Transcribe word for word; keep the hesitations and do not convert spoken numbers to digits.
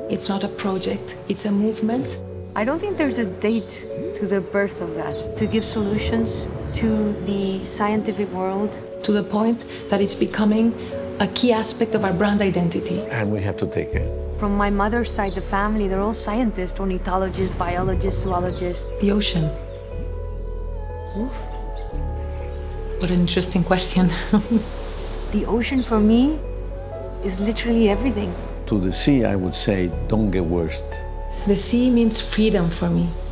It's not a project, it's a movement. I don't think there's a date to the birth of that, to give solutions to the scientific world. To the point that it's becoming a key aspect of our brand identity. And we have to take it. From my mother's side, the family, they're all scientists, ornithologists, biologists, zoologists. The ocean. Oof. What an interesting question. The ocean for me is literally everything. To the sea, I would say, don't get worse. The sea means freedom for me.